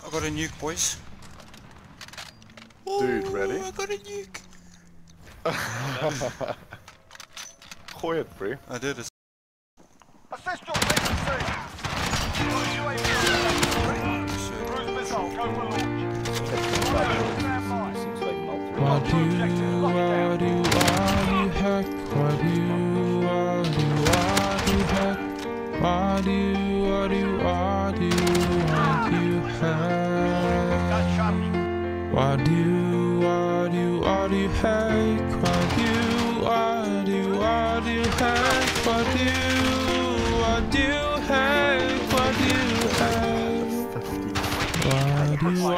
I got a nuke, boys. Dude, ready? I got a nuke. Gooi het, bro. I did it. Assist your PCC. Cruise missile, go for launch. What do you hack? What do you hack? What do you hack? What do you hack? What do you hack? What do you hack? What do you hack? What do you